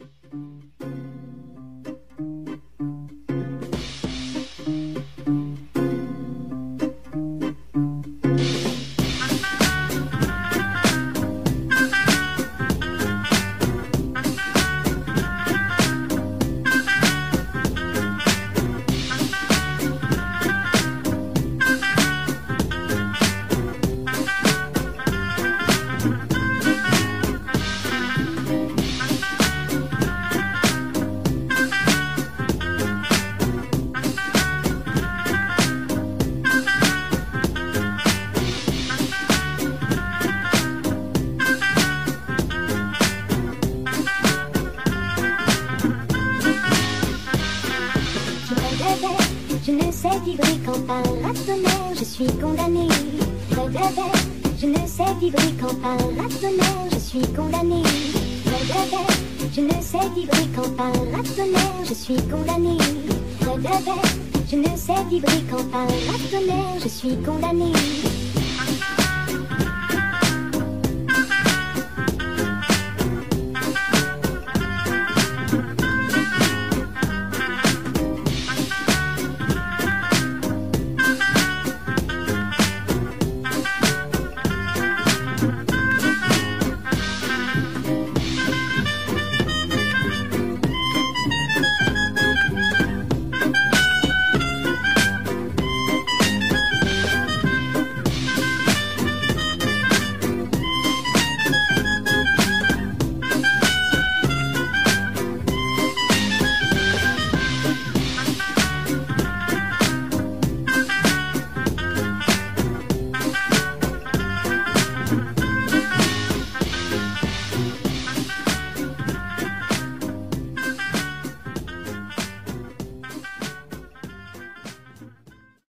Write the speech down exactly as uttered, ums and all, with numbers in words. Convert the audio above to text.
Je ne sais vibrer qu'en paratonnerre, je suis condamné. Je ne sais vibrer qu'en paratonnerre, je suis condamné. Je ne sais vibrer qu'en paratonnerre, je suis condamné. Je ne sais vibrer qu'en paratonnerre, je suis condamné.